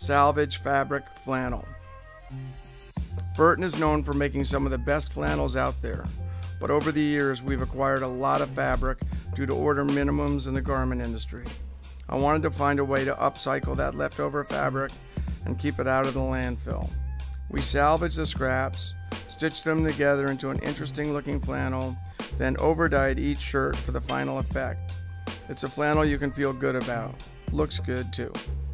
Salvage fabric flannel. Burton is known for making some of the best flannels out there, but over the years we've acquired a lot of fabric due to order minimums in the garment industry. I wanted to find a way to upcycle that leftover fabric and keep it out of the landfill. We salvaged the scraps, stitched them together into an interesting looking flannel, then overdyed each shirt for the final effect. It's a flannel you can feel good about. Looks good too.